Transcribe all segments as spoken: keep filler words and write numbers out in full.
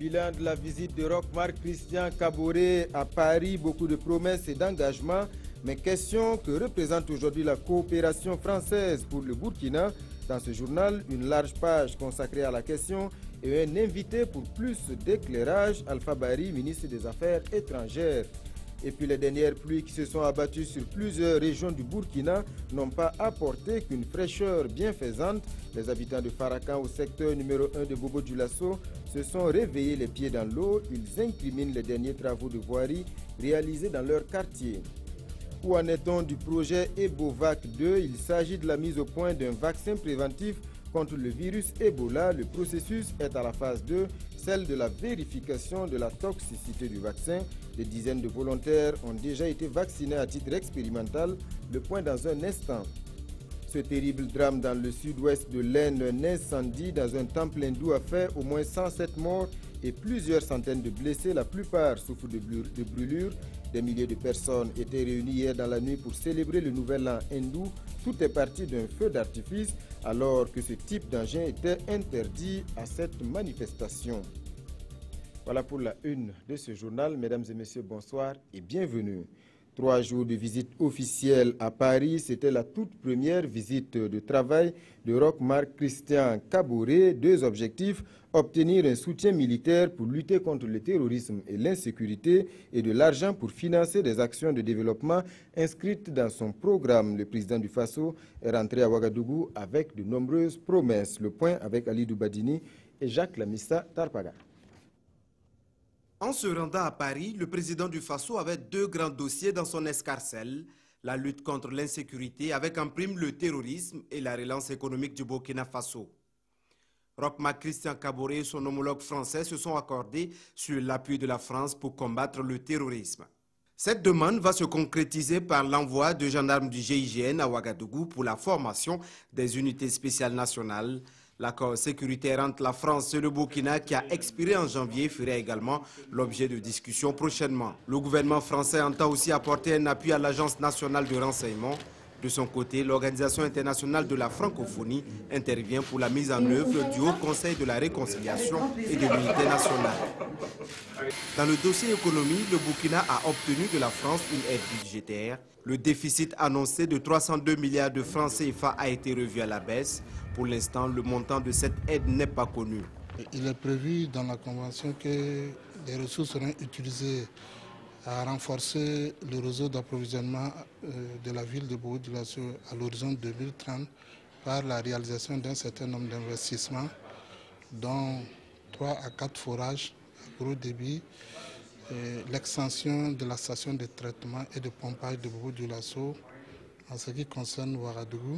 Bilan de la visite de Roch-Marc Christian Kaboré à Paris, beaucoup de promesses et d'engagement. Mais question que représente aujourd'hui la coopération française pour le Burkina. Dans ce journal, une large page consacrée à la question et un invité pour plus d'éclairage, Alpha Bari, ministre des Affaires étrangères. Et puis les dernières pluies qui se sont abattues sur plusieurs régions du Burkina n'ont pas apporté qu'une fraîcheur bienfaisante. Les habitants de Farakan au secteur numéro un de Bobo-Dioulasso se sont réveillés les pieds dans l'eau. Ils incriminent les derniers travaux de voirie réalisés dans leur quartier. Où en est-on du projet EboVac deux? Il s'agit de la mise au point d'un vaccin préventif contre le virus Ebola. Le processus est à la phase deux, celle de la vérification de la toxicité du vaccin. Des dizaines de volontaires ont déjà été vaccinés à titre expérimental. Le point dans un instant. Ce terrible drame dans le sud-ouest de l'Aisne, un incendie dans un temple hindou a fait au moins cent sept morts et plusieurs centaines de blessés. La plupart souffrent de brûlures. Des milliers de personnes étaient réunies hier dans la nuit pour célébrer le nouvel an hindou. Tout est parti d'un feu d'artifice alors que ce type d'engin était interdit à cette manifestation. Voilà pour la une de ce journal. Mesdames et messieurs, bonsoir et bienvenue. Trois jours de visite officielle à Paris, c'était la toute première visite de travail de Roch-Marc Christian Kaboré. Deux objectifs, obtenir un soutien militaire pour lutter contre le terrorisme et l'insécurité et de l'argent pour financer des actions de développement inscrites dans son programme. Le président du Faso est rentré à Ouagadougou avec de nombreuses promesses. Le point avec Ali Doubadini et Jacques Lamissa Tarpaga. En se rendant à Paris, le président du Faso avait deux grands dossiers dans son escarcelle, la lutte contre l'insécurité avec en prime le terrorisme et la relance économique du Burkina Faso. Roch-Marc Christian Kaboré et son homologue français se sont accordés sur l'appui de la France pour combattre le terrorisme. Cette demande va se concrétiser par l'envoi de gendarmes du G I G N à Ouagadougou pour la formation des unités spéciales nationales. L'accord sécuritaire entre la France et le Burkina qui a expiré en janvier ferait également l'objet de discussions prochainement. Le gouvernement français entend aussi apporter un appui à l'Agence nationale de renseignement. De son côté, l'Organisation internationale de la francophonie intervient pour la mise en œuvre du Haut Conseil de la réconciliation et de l'unité nationale. Dans le dossier économie, le Burkina a obtenu de la France une aide budgétaire. Le déficit annoncé de trois cent deux milliards de francs C F A a été revu à la baisse. Pour l'instant, le montant de cette aide n'est pas connu. Il est prévu dans la Convention que les ressources seront utilisées à renforcer le réseau d'approvisionnement de la ville de Bobo-Dioulasso à l'horizon deux mille trente par la réalisation d'un certain nombre d'investissements, dont trois à quatre forages à gros débit, l'extension de la station de traitement et de pompage de Bobo-Dioulasso. En ce qui concerne Ouagadougou,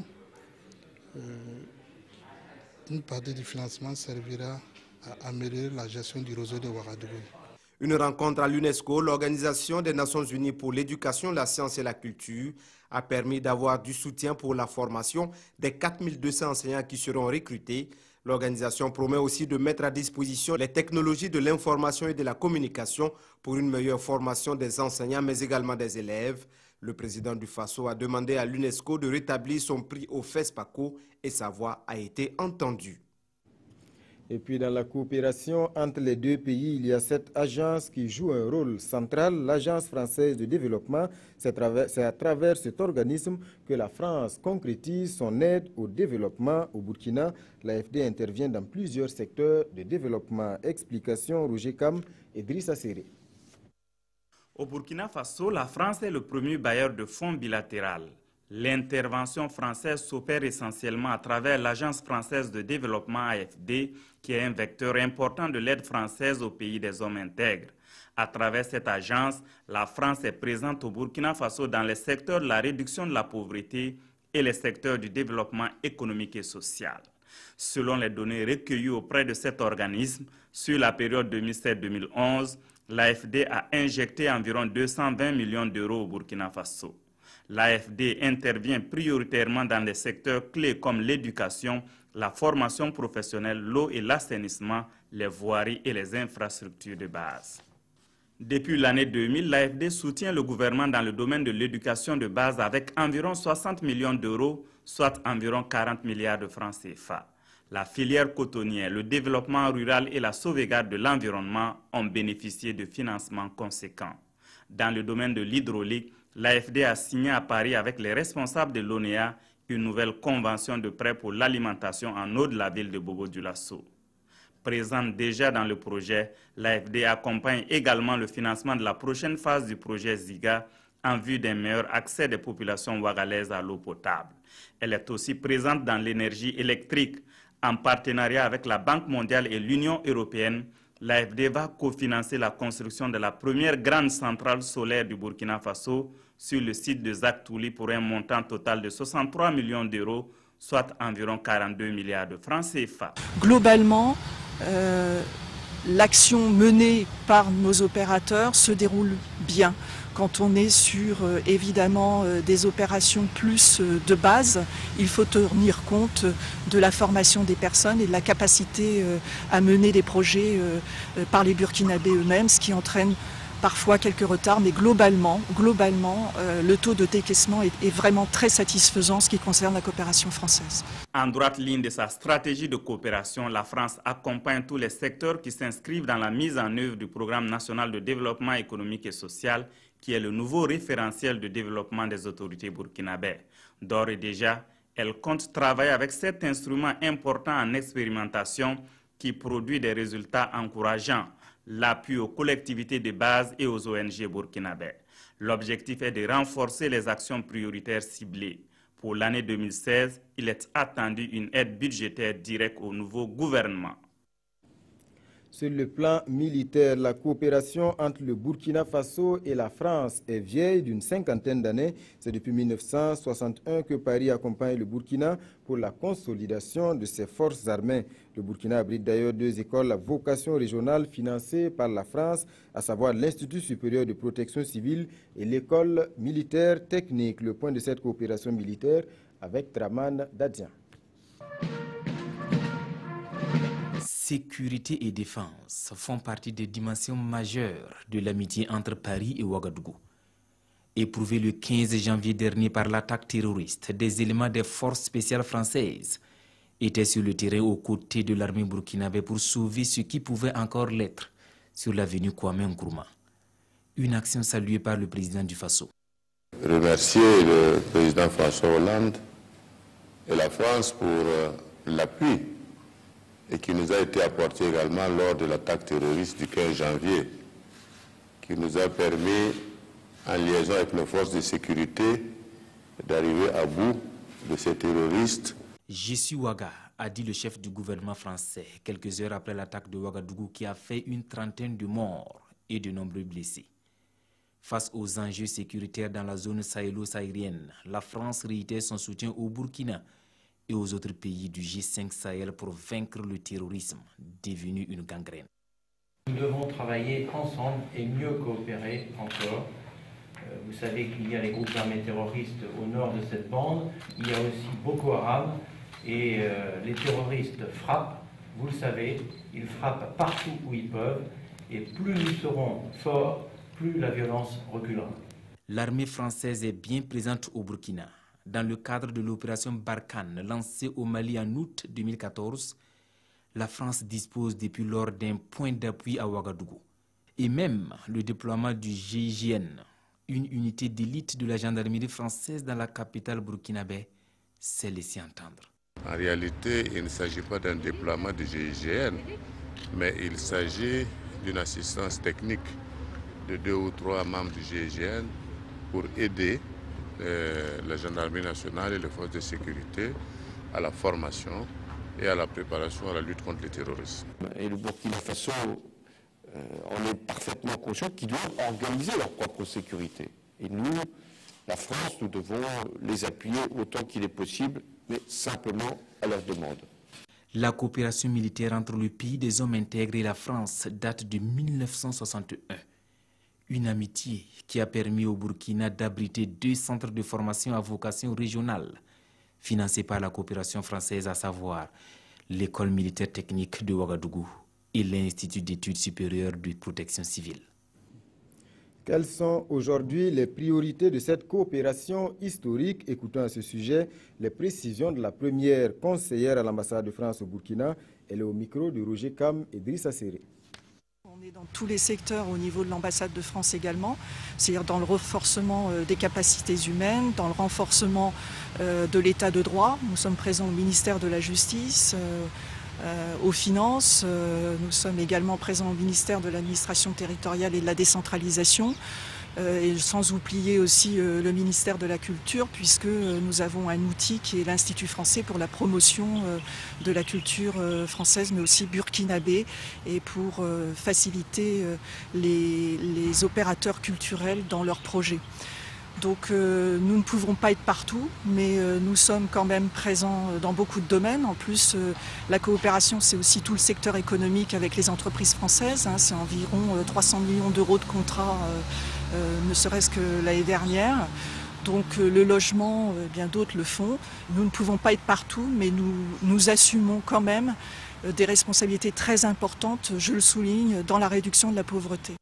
une partie du financement servira à améliorer la gestion du réseau de Ouagadougou. Une rencontre à l'UNESCO, l'Organisation des Nations Unies pour l'éducation, la science et la culture, a permis d'avoir du soutien pour la formation des quatre mille deux cents enseignants qui seront recrutés. L'organisation promet aussi de mettre à disposition les technologies de l'information et de la communication pour une meilleure formation des enseignants, mais également des élèves. Le président du Faso a demandé à l'UNESCO de rétablir son prix au FESPACO et sa voix a été entendue. Et puis dans la coopération entre les deux pays, il y a cette agence qui joue un rôle central, l'Agence française de développement. C'est à travers cet organisme que la France concrétise son aide au développement au Burkina. L'A F D intervient dans plusieurs secteurs de développement. Explication Roger Kam et Drissa Serré. Au Burkina Faso, la France est le premier bailleur de fonds bilatéral. L'intervention française s'opère essentiellement à travers l'Agence française de développement A F D, qui est un vecteur important de l'aide française aux pays des hommes intègres. À travers cette agence, la France est présente au Burkina Faso dans les secteurs de la réduction de la pauvreté et les secteurs du développement économique et social. Selon les données recueillies auprès de cet organisme, sur la période deux mille sept deux mille onze, l'A F D a injecté environ deux cent vingt millions d'euros au Burkina Faso. L'A F D intervient prioritairement dans des secteurs clés comme l'éducation, la formation professionnelle, l'eau et l'assainissement, les voiries et les infrastructures de base. Depuis l'année deux mille, l'A F D soutient le gouvernement dans le domaine de l'éducation de base avec environ soixante millions d'euros, soit environ quarante milliards de francs C F A. La filière cotonnière, le développement rural et la sauvegarde de l'environnement ont bénéficié de financements conséquents. Dans le domaine de l'hydraulique, l'A F D a signé à Paris avec les responsables de l'O N E A une nouvelle convention de prêt pour l'alimentation en eau de la ville de Bobo-Dioulasso. Présente déjà dans le projet, l'A F D accompagne également le financement de la prochaine phase du projet Ziga en vue d'un meilleur accès des populations ouagalaises à l'eau potable. Elle est aussi présente dans l'énergie électrique. En partenariat avec la Banque mondiale et l'Union européenne, l'A F D va cofinancer la construction de la première grande centrale solaire du Burkina Faso sur le site de Zaktouli pour un montant total de soixante-trois millions d'euros, soit environ quarante-deux milliards de francs C F A. Globalement, euh, l'action menée par nos opérateurs se déroule bien. Quand on est sur euh, évidemment euh, des opérations plus euh, de base, il faut tenir compte de la formation des personnes et de la capacité euh, à mener des projets euh, euh, par les Burkinabés eux-mêmes, ce qui entraîne parfois quelques retards, mais globalement, globalement euh, le taux de décaissement est, est vraiment très satisfaisant en ce qui concerne la coopération française. En droite ligne de sa stratégie de coopération, la France accompagne tous les secteurs qui s'inscrivent dans la mise en œuvre du Programme national de développement économique et social, qui est le nouveau référentiel de développement des autorités burkinabées. D'ores et déjà, elle compte travailler avec cet instrument important en expérimentation qui produit des résultats encourageants, l'appui aux collectivités de base et aux O N G burkinabées. L'objectif est de renforcer les actions prioritaires ciblées. Pour l'année deux mille seize, il est attendu une aide budgétaire directe au nouveau gouvernement. Sur le plan militaire, la coopération entre le Burkina Faso et la France est vieille d'une cinquantaine d'années. C'est depuis mille neuf cent soixante et un que Paris accompagne le Burkina pour la consolidation de ses forces armées. Le Burkina abrite d'ailleurs deux écoles à vocation régionale financées par la France, à savoir l'Institut supérieur de protection civile et l'école militaire technique. Le point de cette coopération militaire avec Draman Dadian. Sécurité et défense font partie des dimensions majeures de l'amitié entre Paris et Ouagadougou. Éprouvé le quinze janvier dernier par l'attaque terroriste, des éléments des forces spéciales françaises étaient sur le terrain aux côtés de l'armée burkinabé pour sauver ce qui pouvait encore l'être sur l'avenue Kwame Nkrumah. Une action saluée par le président du Faso. Remercier le président François Hollande et la France pour euh, l'appui et qui nous a été apporté également lors de l'attaque terroriste du quinze janvier, qui nous a permis, en liaison avec nos forces de sécurité, d'arriver à bout de ces terroristes. Je suis Ouaga, a dit le chef du gouvernement français, quelques heures après l'attaque de Ouagadougou qui a fait une trentaine de morts et de nombreux blessés. Face aux enjeux sécuritaires dans la zone sahélo-saharienne, la France réitère son soutien au Burkina et aux autres pays du G cinq Sahel pour vaincre le terrorisme, devenu une gangrène. Nous devons travailler ensemble et mieux coopérer encore. Euh, vous savez qu'il y a les groupes armés terroristes au nord de cette bande, il y a aussi Boko Haram, et euh, les terroristes frappent, vous le savez, ils frappent partout où ils peuvent, et plus nous serons forts, plus la violence reculera. L'armée française est bien présente au Burkina. Dans le cadre de l'opération Barkhane lancée au Mali en août deux mille quatorze, la France dispose depuis lors d'un point d'appui à Ouagadougou. Et même le déploiement du G I G N, une unité d'élite de la gendarmerie française dans la capitale burkinabé, s'est laissé entendre. En réalité, il ne s'agit pas d'un déploiement du G I G N, mais il s'agit d'une assistance technique de deux ou trois membres du G I G N pour aider Euh, la gendarmerie nationale et les forces de sécurité à la formation et à la préparation à la lutte contre le terrorisme. Et le Burkina Faso, euh, on est parfaitement conscient qu'ils doivent organiser leur propre sécurité. Et nous, la France, nous devons les appuyer autant qu'il est possible, mais simplement à leur demande. La coopération militaire entre le pays des hommes intègres et la France date de mille neuf cent soixante et un. Une amitié qui a permis au Burkina d'abriter deux centres de formation à vocation régionale, financés par la coopération française, à savoir l'école militaire technique de Ouagadougou et l'Institut d'études supérieures de protection civile. Quelles sont aujourd'hui les priorités de cette coopération historique? Écoutons à ce sujet les précisions de la première conseillère à l'ambassade de France au Burkina. Elle est au micro de Roger Kam et Driss Asséré. On est dans tous les secteurs au niveau de l'ambassade de France également, c'est-à-dire dans le renforcement des capacités humaines, dans le renforcement de l'état de droit. Nous sommes présents au ministère de la Justice, Euh, aux finances, euh, nous sommes également présents au ministère de l'administration territoriale et de la décentralisation, euh, et sans oublier aussi euh, le ministère de la Culture, puisque euh, nous avons un outil qui est l'Institut français pour la promotion euh, de la culture euh, française, mais aussi burkinabé, et pour euh, faciliter euh, les, les opérateurs culturels dans leurs projets. Donc euh, nous ne pouvons pas être partout, mais euh, nous sommes quand même présents dans beaucoup de domaines. En plus, euh, la coopération, c'est aussi tout le secteur économique avec les entreprises françaises. Hein, c'est environ euh, trois cents millions d'euros de contrats, euh, euh, ne serait-ce que l'année dernière. Donc euh, le logement, euh, bien d'autres le font. Nous ne pouvons pas être partout, mais nous, nous assumons quand même euh, des responsabilités très importantes, je le souligne, dans la réduction de la pauvreté.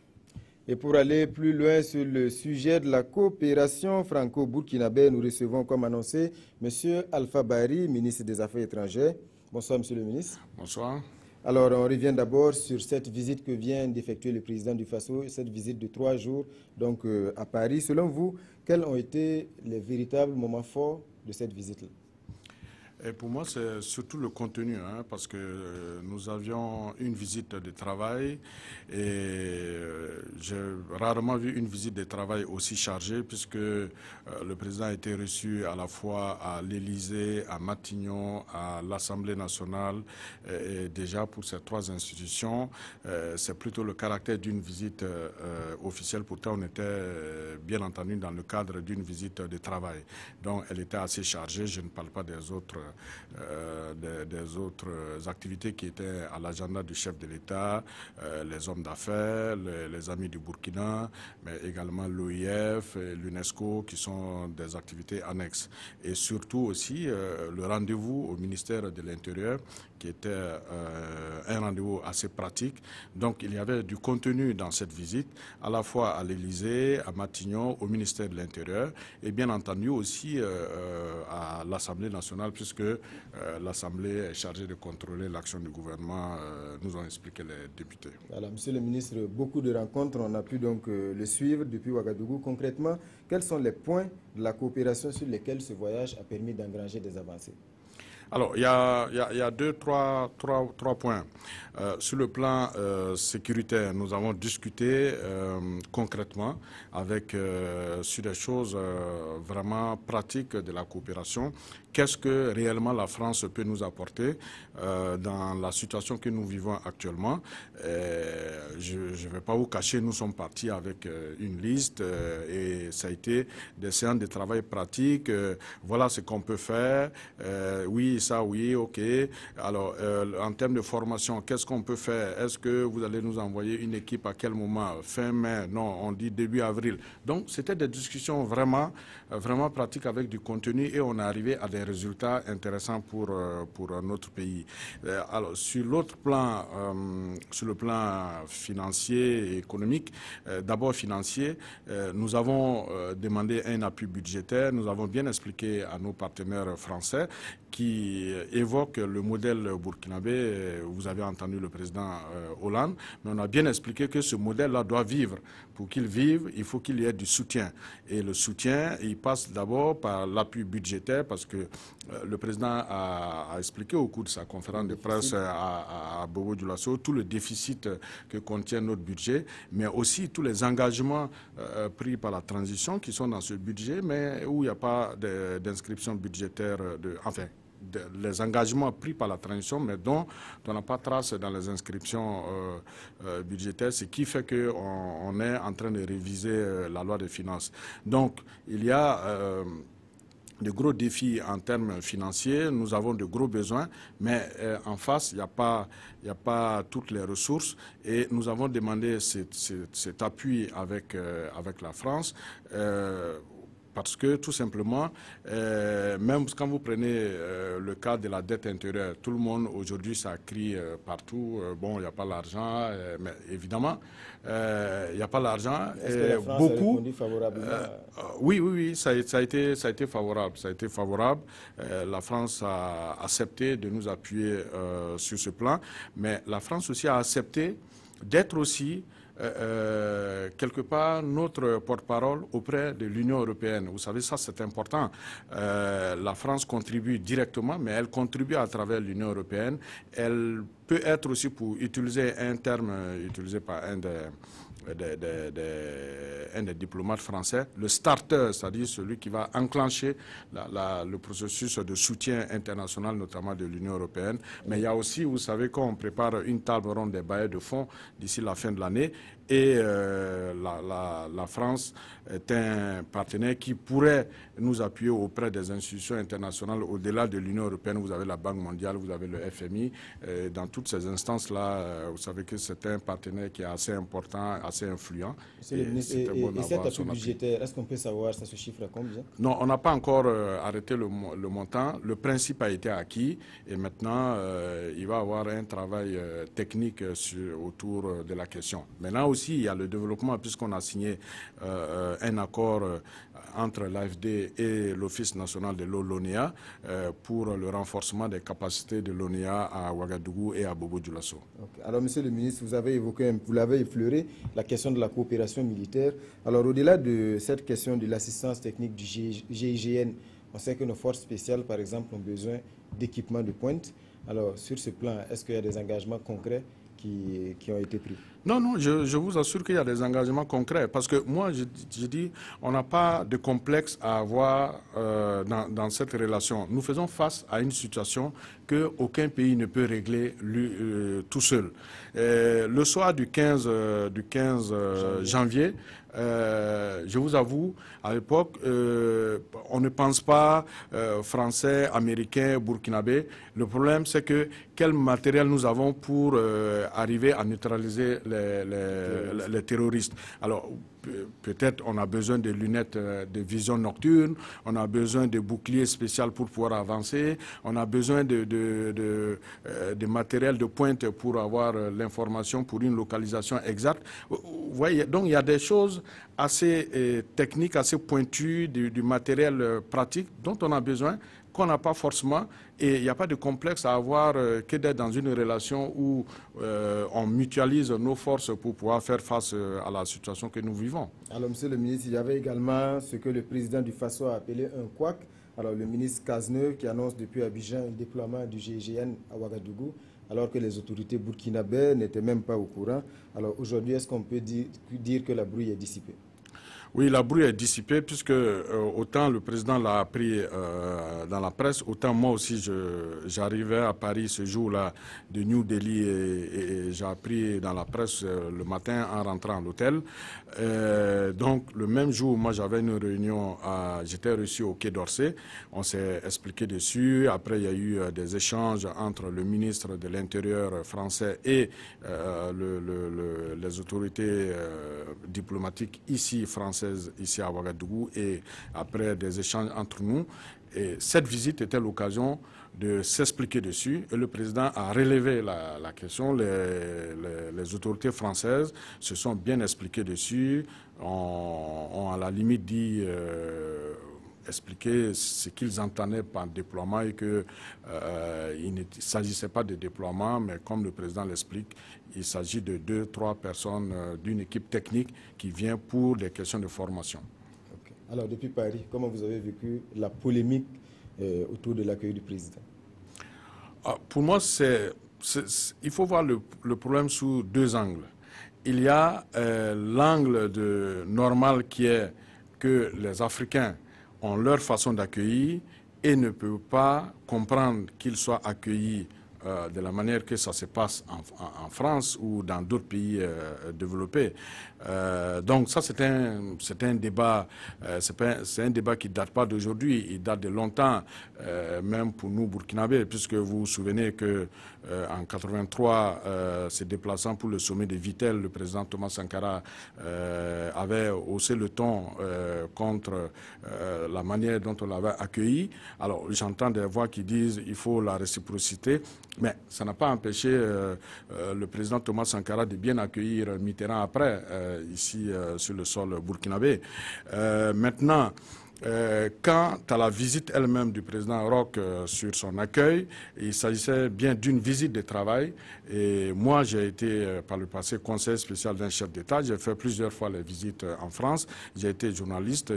Et pour aller plus loin sur le sujet de la coopération franco-burkinabé, nous recevons, comme annoncé, M. Alpha Bari, ministre des Affaires étrangères. Bonsoir, M. le ministre. Bonsoir. Alors, on revient d'abord sur cette visite que vient d'effectuer le président du Faso, cette visite de trois jours donc, euh, à Paris. Selon vous, quels ont été les véritables moments forts de cette visite-là? Et pour moi, c'est surtout le contenu, hein, parce que euh, nous avions une visite de travail et euh, j'ai rarement vu une visite de travail aussi chargée, puisque euh, le président a été reçu à la fois à l'Élysée, à Matignon, à l'Assemblée nationale. Et, et déjà, pour ces trois institutions, euh, c'est plutôt le caractère d'une visite euh, officielle. Pourtant, on était euh, bien entendu dans le cadre d'une visite de travail. Donc, elle était assez chargée. Je ne parle pas des autres Euh, des, des autres activités qui étaient à l'agenda du chef de l'État, euh, les hommes d'affaires, les, les amis du Burkina, mais également l'O I F et l'UNESCO qui sont des activités annexes. Et surtout aussi euh, le rendez-vous au ministère de l'Intérieur qui était euh, un rendez-vous assez pratique. Donc il y avait du contenu dans cette visite, à la fois à l'Élysée, à Matignon, au ministère de l'Intérieur et bien entendu aussi euh, à l'Assemblée nationale, puisque euh, l'Assemblée est chargée de contrôler l'action du gouvernement, euh, nous ont expliqué les députés. Voilà, Monsieur le ministre, beaucoup de rencontres, on a pu donc euh, le suivre depuis Ouagadougou. Concrètement, quels sont les points de la coopération sur lesquels ce voyage a permis d'engranger des avancées? Alors, il y a, il y a, il y a deux, trois, trois, trois points. Euh, sur le plan euh, sécuritaire, nous avons discuté euh, concrètement avec, euh, sur des choses euh, vraiment pratiques de la coopération. Qu'est-ce que réellement la France peut nous apporter euh, dans la situation que nous vivons actuellement? Euh, je ne vais pas vous cacher, nous sommes partis avec euh, une liste euh, et ça a été des séances de travail pratiques. Euh, voilà ce qu'on peut faire. Euh, oui, ça, oui, ok. Alors, euh, en termes de formation, qu'est-ce qu'on peut faire? Est-ce que vous allez nous envoyer une équipe à quel moment? Fin mai? Non, on dit début avril. Donc, c'était des discussions vraiment, vraiment pratiques avec du contenu et on est arrivé à des résultats intéressants pour, pour notre pays. Alors, sur l'autre plan, euh, sur le plan financier et économique, euh, d'abord financier, euh, nous avons euh, demandé un appui budgétaire, nous avons bien expliqué à nos partenaires français qui évoquent le modèle burkinabé. Vous avez entendu le président euh, Hollande, mais on a bien expliqué que ce modèle-là doit vivre. Pour qu'il vive, il faut qu'il y ait du soutien. Et le soutien, il passe d'abord par l'appui budgétaire, parce que euh, le président a, a expliqué au cours de sa conférence de presse à, à, à Bobo Dioulasso tout le déficit que contient notre budget, mais aussi tous les engagements euh, pris par la transition qui sont dans ce budget, mais où il n'y a pas d'inscription budgétaire, de, enfin, de, les engagements pris par la transition, mais dont on n'a pas trace dans les inscriptions euh, euh, budgétaires, ce qui fait qu'on on est en train de réviser euh, la loi des finances. Donc, il y a euh, de gros défis en termes financiers, nous avons de gros besoins, mais euh, en face, il n'y a pas, il n'y a pas toutes les ressources et nous avons demandé cet, cet, cet appui avec, euh, avec la France. Euh, parce que tout simplement, euh, même quand vous prenez euh, le cas de la dette intérieure, tout le monde aujourd'hui ça crie euh, partout, euh, bon, il n'y a pas l'argent, euh, mais évidemment, euh, il n'y a pas l'argent. Est-ce que la France beaucoup, a répondu favorablement euh, euh, Oui, oui, oui, ça, ça, a été, ça a été favorable. Ça a été favorable. Euh, la France a accepté de nous appuyer euh, sur ce plan, mais la France aussi a accepté d'être aussi Euh, euh, quelque part notre porte-parole auprès de l'Union européenne. Vous savez, ça c'est important. Euh, la France contribue directement, mais elle contribue à travers l'Union européenne. Elle peut être aussi, pour utiliser un terme utilisé par un des, des, des, des, un des diplomates français, le starter, c'est-à-dire celui qui va enclencher la, la, le processus de soutien international, notamment de l'Union européenne. Mais il y a aussi, vous savez, qu'on prépare une table ronde des bailleurs de fonds d'ici la fin de l'année. Et euh, la, la, la France est un partenaire qui pourrait nous appuyer auprès des institutions internationales au-delà de l'Union européenne. Vous avez la Banque mondiale, vous avez le F M I. Euh, dans toutes ces instances-là, euh, vous savez que c'est un partenaire qui est assez important, assez influent. Monsieur le ministre, et, et, et cet appui budgétaire, est-ce qu'on peut savoir, ça se chiffre à combien? Non, on n'a pas encore euh, arrêté le, le montant. Le principe a été acquis et maintenant, euh, il va y avoir un travail euh, technique sur, autour de la question. Maintenant aussi, il y a le développement, puisqu'on a signé euh, un accord euh, entre l'A F D et l'Office national de l'eau, l'O N E A, euh, pour le renforcement des capacités de l'O N E A à Ouagadougou et à Bobo-Dioulasso. Okay. Alors, Monsieur le ministre, vous avez évoqué, vous l'avez effleuré, la question de la coopération militaire. Alors, au-delà de cette question de l'assistance technique du G I G N, on sait que nos forces spéciales, par exemple, ont besoin d'équipements de pointe. Alors, sur ce plan, est-ce qu'il y a des engagements concrets qui, qui ont été pris? Non, non, je, je vous assure qu'il y a des engagements concrets. Parce que moi, je, je dis, on n'a pas de complexe à avoir euh, dans, dans cette relation. Nous faisons face à une situation qu'aucun pays ne peut régler lui, euh, tout seul. Et le soir du quinze, euh, du quinze euh, janvier, Euh, je vous avoue, à l'époque, euh, on ne pense pas euh, français, américain, burkinabé. Le problème, c'est que quel matériel nous avons pour euh, arriver à neutraliser les, les, les, les terroristes. Alors, peut-être on a besoin de lunettes de vision nocturne, on a besoin de boucliers spéciaux pour pouvoir avancer, on a besoin de, de, de, de, de matériel de pointe pour avoir l'information pour une localisation exacte. Vous voyez, donc il y a des choses assez euh, techniques, assez pointues, du, du matériel euh, pratique dont on a besoin, qu'on n'a pas forcément, et il n'y a pas de complexe à avoir euh, que d'être dans une relation où euh, on mutualise nos forces pour pouvoir faire face euh, à la situation que nous vivons. Alors, Monsieur le ministre, il y avait également ce que le président du Faso a appelé un couac. Alors, le ministre Cazeneuve qui annonce depuis Abidjan un déploiement du G I G N à Ouagadougou, alors que les autorités burkinabées n'étaient même pas au courant. Alors, aujourd'hui, est-ce qu'on peut dire, dire que la brouille est dissipée? Oui, la brouille est dissipée puisque euh, autant le président l'a appris euh, dans la presse, autant moi aussi j'arrivais à Paris ce jour-là de New Delhi et, et, et j'ai appris dans la presse euh, le matin en rentrant à l'hôtel. Euh, donc le même jour, moi j'avais une réunion, j'étais reçu au Quai d'Orsay, on s'est expliqué dessus. Après il y a eu euh, des échanges entre le ministre de l'Intérieur français et euh, le, le, le, les autorités euh, diplomatiques ici françaises ici à Ouagadougou et après des échanges entre nous. Et cette visite était l'occasion de s'expliquer dessus et le président a relevé la, la question. Les, les, les autorités françaises se sont bien expliquées dessus, ont, ont à la limite dit euh, expliquer ce qu'ils entendaient par déploiement et qu'il euh, ne s'agissait pas de déploiement, mais comme le président l'explique, il s'agit de deux, trois personnes euh, d'une équipe technique qui vient pour des questions de formation. Okay. Alors, depuis Paris, comment vous avez vécu la polémique euh, autour de l'accueil du président? Ah, pour moi, c'est, c'est, il faut voir le, le problème sous deux angles. Il y a euh, l'angle de normal qui est que les Africains ont leur façon d'accueillir et ne peuvent pas comprendre qu'ils soient accueillis euh, de la manière que ça se passe en, en, en France ou dans d'autres pays euh, développés. Euh, donc ça, c'est un, c'est un débat, euh, c'est un débat qui ne date pas d'aujourd'hui, il date de longtemps, euh, même pour nous burkinabés, puisque vous vous souvenez que euh, en quatre-vingt-trois, euh, se déplaçant pour le sommet de Vittel, le président Thomas Sankara euh, avait haussé le ton euh, contre euh, la manière dont on l'avait accueilli. Alors j'entends des voix qui disent qu'il faut la réciprocité, mais ça n'a pas empêché euh, euh, le président Thomas Sankara de bien accueillir Mitterrand après, euh, ici euh, sur le sol burkinabé. Euh, maintenant, Euh, quant à la visite elle-même du président Roch euh, sur son accueil, il s'agissait bien d'une visite de travail. Et moi, j'ai été euh, par le passé conseiller spécial d'un chef d'État. J'ai fait plusieurs fois les visites euh, en France. J'ai été journaliste,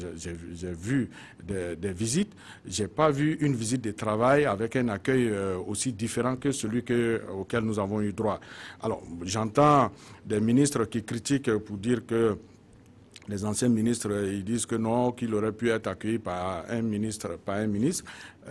j'ai vu des, des visites. Je n'ai pas vu une visite de travail avec un accueil euh, aussi différent que celui que, auquel nous avons eu droit. Alors, j'entends des ministres qui critiquent pour dire que les anciens ministres, ils disent que non, qu'il aurait pu être accueilli par un ministre, par un ministre.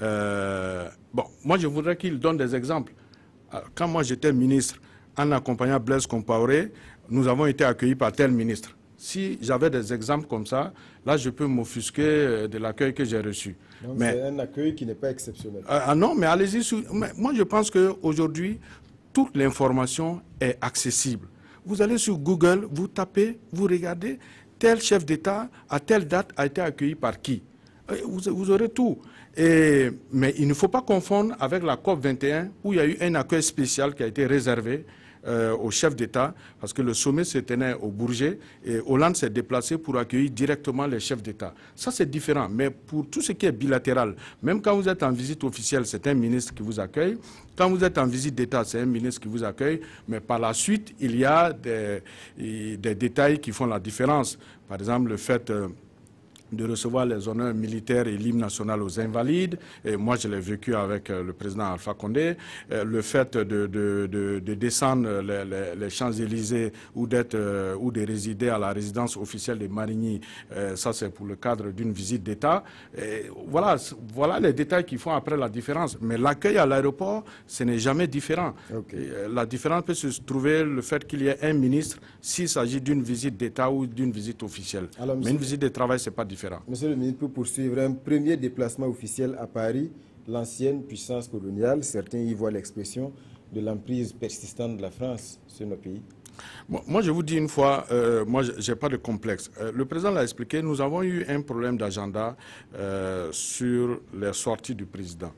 Euh, bon, moi, je voudrais qu'ils donnent des exemples. Quand moi, j'étais ministre, en accompagnant Blaise Compaoré, nous avons été accueillis par tel ministre. Si j'avais des exemples comme ça, là, je peux m'offusquer de l'accueil que j'ai reçu. Donc, c'est un accueil qui n'est pas exceptionnel. Ah non, mais allez-y. Moi, je pense qu'aujourd'hui, toute l'information est accessible. Vous allez sur Google, vous tapez, vous regardez, tel chef d'État, à telle date, a été accueilli par qui? Vous, vous aurez tout. Et, mais il ne faut pas confondre avec la COP vingt et un, où il y a eu un accueil spécial qui a été réservé euh, au chef d'État, parce que le sommet se tenait au Bourget, et Hollande s'est déplacé pour accueillir directement les chefs d'État. Ça, c'est différent. Mais pour tout ce qui est bilatéral, même quand vous êtes en visite officielle, c'est un ministre qui vous accueille. Quand vous êtes en visite d'État, c'est un ministre qui vous accueille. Mais par la suite, il y a des, des détails qui font la différence. Par exemple, le fait Euh, de recevoir les honneurs militaires et l'hymne national aux invalides. Et moi, je l'ai vécu avec euh, le président Alpha Condé. Euh, le fait de, de, de, de descendre les, les, les Champs-Élysées ou, d'être, euh, ou de résider à la résidence officielle de Marigny, euh, ça c'est pour le cadre d'une visite d'État. Voilà, voilà les détails qui font après la différence. Mais l'accueil à l'aéroport, ce n'est jamais différent. Okay. Et, euh, la différence peut se trouver le fait qu'il y ait un ministre s'il s'agit d'une visite d'État ou d'une visite officielle. Alors, mais une visite de travail, ce n'est pas différent. Monsieur le ministre, pour poursuivre, un premier déplacement officiel à Paris, l'ancienne puissance coloniale, certains y voient l'expression de l'emprise persistante de la France sur nos pays. Bon, moi, je vous dis une fois, euh, moi, je n'ai pas de complexe. Euh, le président l'a expliqué, nous avons eu un problème d'agenda euh, sur les sorties du président.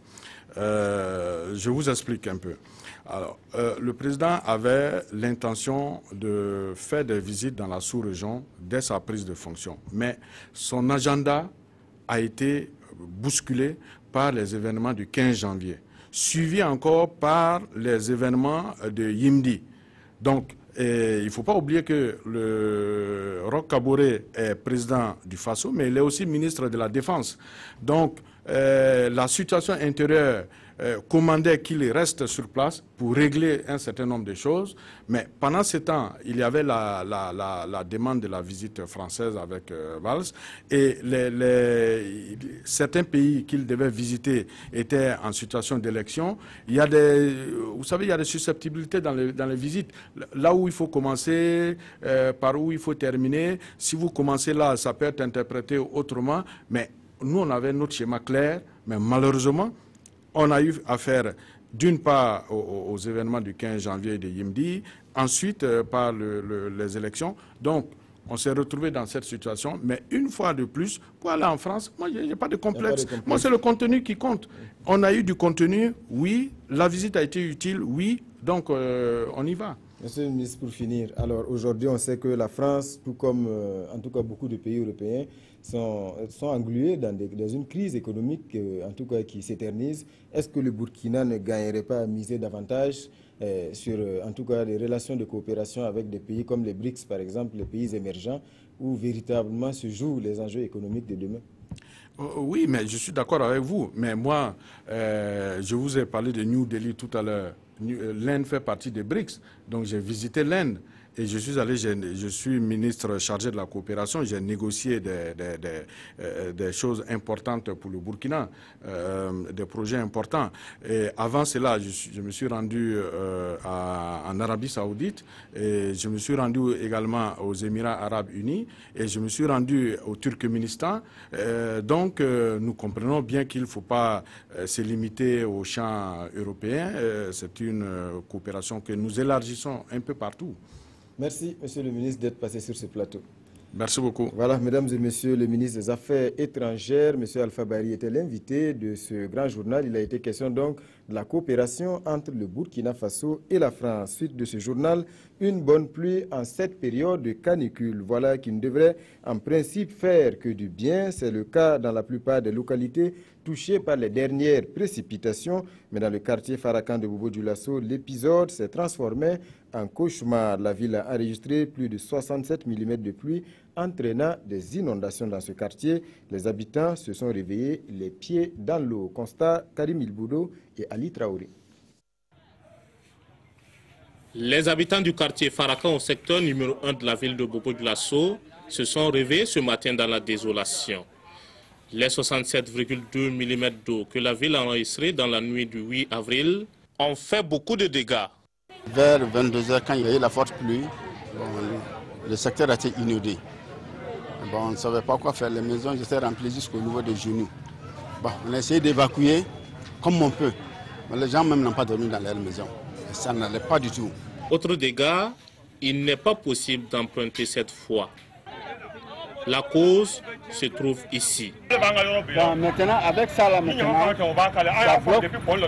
Euh, je vous explique un peu. Alors, euh, le président avait l'intention de faire des visites dans la sous-région dès sa prise de fonction. Mais son agenda a été bousculé par les événements du quinze janvier, suivi encore par les événements de Yimdi. Donc, et il ne faut pas oublier que le Roch Kaboré est président du Faso, mais il est aussi ministre de la Défense. Donc, euh, la situation intérieure euh, commandait qu'il reste sur place pour régler un certain nombre de choses. Mais pendant ce temps, il y avait la, la, la, la demande de la visite française avec euh, Valls. Et les, les, certains pays qu'il devait visiter étaient en situation d'élection. Il y a des, vous savez, il y a des susceptibilités dans les, dans les visites. Là où il faut commencer, euh, par où il faut terminer. Si vous commencez là, ça peut être interprété autrement. Mais nous, on avait notre schéma clair. Mais malheureusement, on a eu affaire d'une part aux, aux événements du quinze janvier de Yimdi, ensuite euh, par le, le, les élections. Donc, on s'est retrouvé dans cette situation. Mais une fois de plus, pour aller en France, moi, il n'y a, a pas de complexe. complexe. Moi, c'est le contenu qui compte. On a eu du contenu, oui. La visite a été utile, oui. Donc, euh, on y va. Monsieur le ministre, pour finir, alors aujourd'hui, on sait que la France, tout comme euh, en tout cas beaucoup de pays européens, sont, sont englués dans, des, dans une crise économique, euh, en tout cas qui s'éternise. Est-ce que le Burkina ne gagnerait pas à miser davantage euh, sur, euh, en tout cas, les relations de coopération avec des pays comme les B R I C S, par exemple, les pays émergents, où véritablement se jouent les enjeux économiques de demain? Oui, mais je suis d'accord avec vous. Mais moi, euh, je vous ai parlé de New Delhi tout à l'heure. L'Inde fait partie des B R I C S, donc j'ai visité l'Inde. Et je suis allé, je suis ministre chargé de la coopération, j'ai négocié des, des, des, euh, des choses importantes pour le Burkina, euh, des projets importants. Et avant cela, je, je me suis rendu euh, à, en Arabie Saoudite, et je me suis rendu également aux Émirats Arabes Unis, et je me suis rendu au Turkménistan. Euh, donc, euh, nous comprenons bien qu'il ne faut pas euh, se limiter au champ européen. Euh, C'est une euh, coopération que nous élargissons un peu partout. Merci, Monsieur le ministre, d'être passé sur ce plateau. Merci beaucoup. Voilà, mesdames et messieurs, le ministre des Affaires étrangères, M. Alpha Bari, était l'invité de ce grand journal. Il a été question donc de la coopération entre le Burkina Faso et la France. Suite de ce journal, une bonne pluie en cette période de canicule. Voilà qui ne devrait en principe faire que du bien. C'est le cas dans la plupart des localités touchées par les dernières précipitations. Mais dans le quartier Farakan de Bobo-Dioulasso, l'épisode s'est transformé en cauchemar. La ville a enregistré plus de soixante-sept millimètres de pluie, entraînant des inondations dans ce quartier. Les habitants se sont réveillés les pieds dans l'eau. Constat Karim Ilboudo et Ali Traoré. Les habitants du quartier Farakan au secteur numéro un de la ville de Bobo-Dioulasso se sont réveillés ce matin dans la désolation. Les soixante-sept virgule deux millimètres d'eau que la ville a enregistrés dans la nuit du huit avril ont fait beaucoup de dégâts. Vers vingt-deux heures, quand il y a eu la forte pluie, bon, le secteur a été inondé. Bon, on ne savait pas quoi faire. Les maisons étaient remplies jusqu'au niveau des genoux. Bon, on a essayé d'évacuer comme on peut. Mais les gens même n'ont pas dormi dans leur maison. Et ça n'allait pas du tout. Autre dégât, il n'est pas possible d'emprunter cette fois. La cause se trouve ici. Bon, maintenant, avec ça, là, maintenant, ça bloque.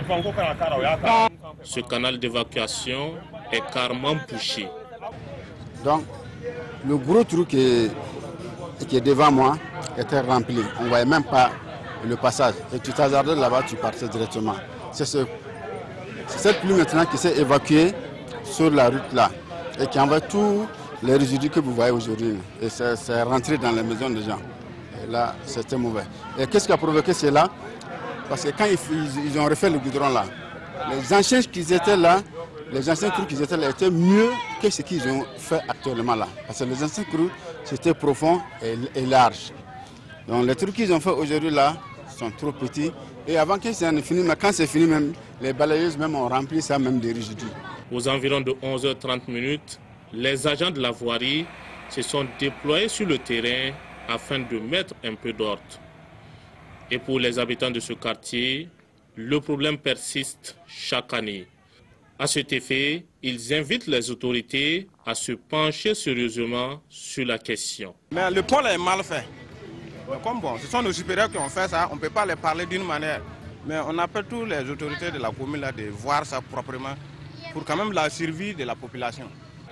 Ce canal d'évacuation est carrément bouché. Donc, le gros trou qui est, qui est devant moi était rempli. On ne voyait même pas le passage. Et tu t'hasardais là-bas, tu partais directement. C'est ce, cette pluie maintenant qui s'est évacuée sur la route là et qui envoie tous les résidus que vous voyez aujourd'hui. Et c'est rentré dans les maisons des gens. Et là, c'était mauvais. Et qu'est-ce qui a provoqué cela? Parce que quand ils, ils ont refait le goudron là, les anciens qui étaient là, les anciens crous qui étaient là étaient mieux que ce qu'ils ont fait actuellement là. Parce que les anciens crous, c'était profond et, et large. Donc les trucs qu'ils ont fait aujourd'hui là sont trop petits. Et avant que ça ne finisse, mais quand c'est fini même, les balayeuses même ont rempli ça même des résidus. Aux environs de onze heures trente, les agents de la voirie se sont déployés sur le terrain afin de mettre un peu d'ordre. Et pour les habitants de ce quartier, le problème persiste chaque année. À cet effet, ils invitent les autorités à se pencher sérieusement sur la question. Mais le pont est mal fait. Mais comme bon, ce sont nos supérieurs qui ont fait ça, on ne peut pas les parler d'une manière. Mais on appelle toutes les autorités de la commune là, de voir ça proprement pour quand même la survie de la population.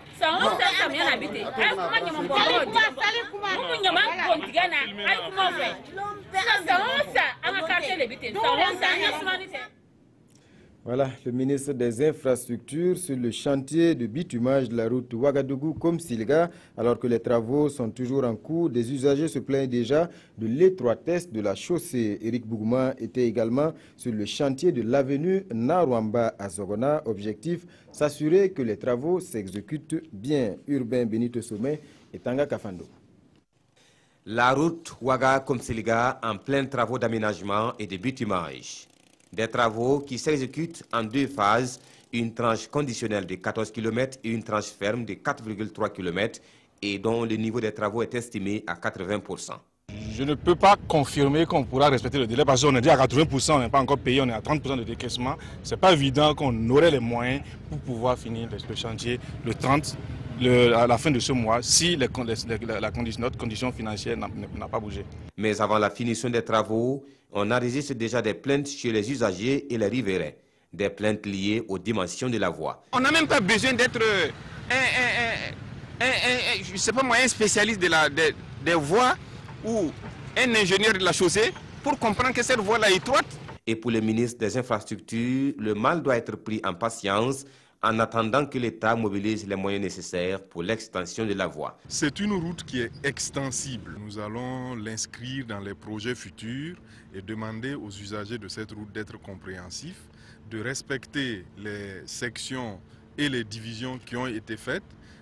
Voilà, le ministre des Infrastructures sur le chantier de bitumage de la route Ouagadougou-Komsilga. Alors que les travaux sont toujours en cours, des usagers se plaignent déjà de l'étroitesse de la chaussée. Éric Bougouma était également sur le chantier de l'avenue Narwamba à Zogona. Objectif, s'assurer que les travaux s'exécutent bien. Urbain Benito Sommet et Tanga Kafando. La route Ouaga-Komsilga en plein travaux d'aménagement et de bitumage. Des travaux qui s'exécutent en deux phases, une tranche conditionnelle de quatorze kilomètres et une tranche ferme de quatre virgule trois kilomètres et dont le niveau des travaux est estimé à quatre-vingts pour cent. Je ne peux pas confirmer qu'on pourra respecter le délai parce qu'on est déjà à quatre-vingts pour cent, on n'est pas encore payé, on est à trente pour cent de décaissement. Ce n'est pas évident qu'on aurait les moyens pour pouvoir finir le chantier le trente, le, à la fin de ce mois, si les, les, la, la condition, notre condition financière n'a pas bougé. Mais avant la finition des travaux, on enregistre déjà des plaintes chez les usagers et les riverains. Des plaintes liées aux dimensions de la voie. On n'a même pas besoin d'être un, un, un, un, je sais pas moi, un spécialiste de la, de, des voies ou un ingénieur de la chaussée pour comprendre que cette voie-là est étroite. Et pour le ministre des Infrastructures, le mal doit être pris en patience en attendant que l'État mobilise les moyens nécessaires pour l'extension de la voie. C'est une route qui est extensible. Nous allons l'inscrire dans les projets futurs et demander aux usagers de cette route d'être compréhensifs, de respecter les sections et les divisions qui ont été faites,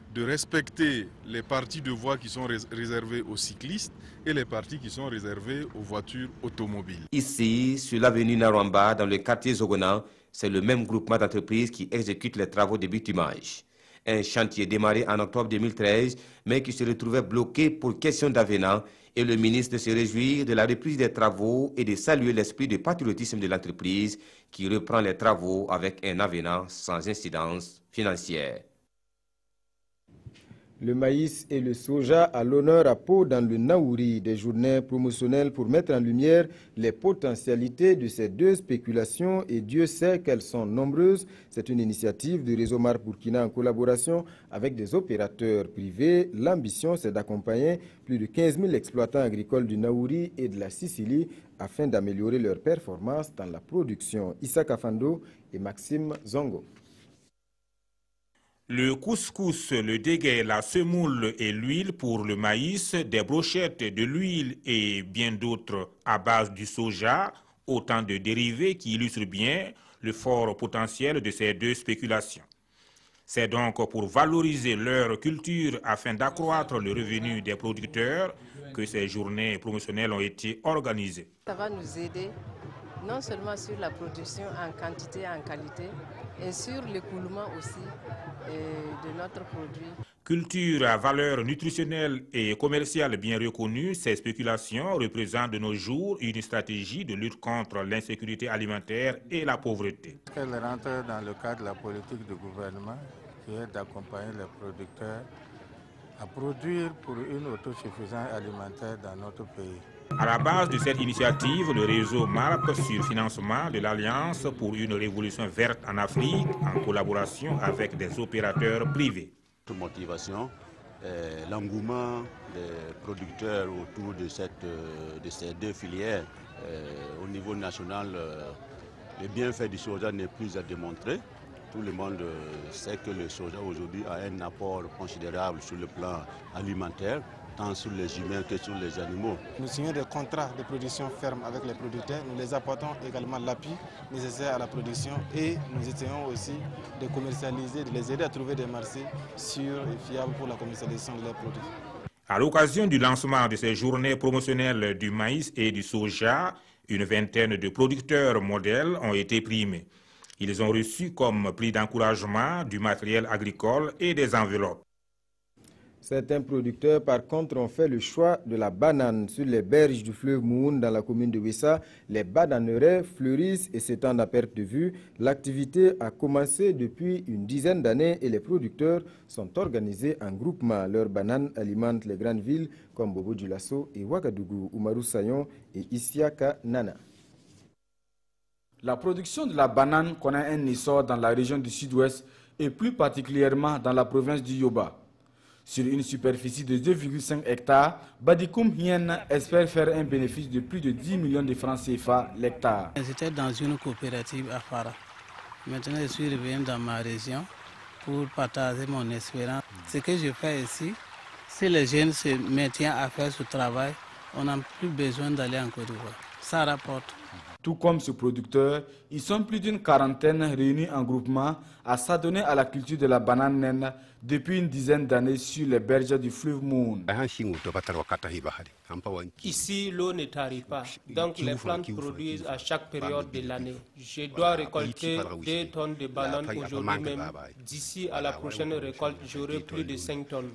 de respecter les parties de voie qui sont réservées aux cyclistes et les parties qui sont réservées aux voitures automobiles. Ici, sur l'avenue Narwamba, dans le quartier Zogona, c'est le même groupement d'entreprises qui exécute les travaux de bitumage. Un chantier démarré en octobre deux mille treize, mais qui se retrouvait bloqué pour question d'avenant, et le ministre se réjouit de la reprise des travaux et de saluer l'esprit de patriotisme de l'entreprise qui reprend les travaux avec un avenant sans incidence financière. Le maïs et le soja à l'honneur à Pau dans le Naouri, des journées promotionnelles pour mettre en lumière les potentialités de ces deux spéculations et Dieu sait qu'elles sont nombreuses. C'est une initiative du réseau Mar Burkina en collaboration avec des opérateurs privés. L'ambition, c'est d'accompagner plus de quinze mille exploitants agricoles du Naouri et de la Sicile afin d'améliorer leurs performances dans la production. Issa Kafando et Maxime Zongo. Le couscous, le déguet, la semoule et l'huile pour le maïs, des brochettes, de l'huile et bien d'autres à base du soja, autant de dérivés qui illustrent bien le fort potentiel de ces deux spéculations. C'est donc pour valoriser leur culture afin d'accroître le revenu des producteurs que ces journées promotionnelles ont été organisées. Ça va nous aider non seulement sur la production en quantité et en qualité, et sur l'écoulement aussi de notre produit. Culture à valeur nutritionnelle et commerciale bien reconnue, ces spéculations représentent de nos jours une stratégie de lutte contre l'insécurité alimentaire et la pauvreté. Elle rentre dans le cadre de la politique du gouvernement qui est d'accompagner les producteurs à produire pour une autosuffisance alimentaire dans notre pays. À la base de cette initiative, le réseau M A R P, sur financement de l'Alliance pour une révolution verte en Afrique, en collaboration avec des opérateurs privés. Notre motivation, l'engouement des producteurs autour de, cette, de ces deux filières. Au niveau national, le bienfait du soja n'est plus à démontrer. Tout le monde sait que le soja aujourd'hui a un apport considérable sur le plan alimentaire, tant sur les humains que sur les animaux. Nous signons des contrats de production ferme avec les producteurs. Nous les apportons également l'appui nécessaire à la production et nous essayons aussi de commercialiser, de les aider à trouver des marchés sûrs et fiables pour la commercialisation de leurs produits. À l'occasion du lancement de ces journées promotionnelles du maïs et du soja, une vingtaine de producteurs modèles ont été primés. Ils ont reçu comme prix d'encouragement du matériel agricole et des enveloppes. Certains producteurs, par contre, ont fait le choix de la banane. Sur les berges du fleuve Moun, dans la commune de Wessa, les bananeraies fleurissent et s'étendent à perte de vue. L'activité a commencé depuis une dizaine d'années et les producteurs sont organisés en groupement. Leurs bananes alimentent les grandes villes comme Bobo Dioulasso et Ouagadougou, Oumarou Sayon et Isiaka Nana. La production de la banane connaît un essor dans la région du sud-ouest et plus particulièrement dans la province du Yoba. Sur une superficie de deux virgule cinq hectares, Badikoum Hien espère faire un bénéfice de plus de dix millions de francs C F A l'hectare. J'étais dans une coopérative à Fara. Maintenant, je suis revenu dans ma région pour partager mon expérience. Ce que je fais ici, si les jeunes se maintiennent à faire ce travail, on n'a plus besoin d'aller en Côte d'Ivoire. Ça rapporte. Tout comme ce producteur, ils sont plus d'une quarantaine réunis en groupement à s'adonner à la culture de la banane naine depuis une dizaine d'années sur les berges du fleuve Moun. Ici, l'eau ne tarit pas, donc les plantes produisent à chaque période de l'année. Je dois récolter deux tonnes de bananes aujourd'hui même. D'ici à la prochaine récolte, j'aurai plus de cinq tonnes.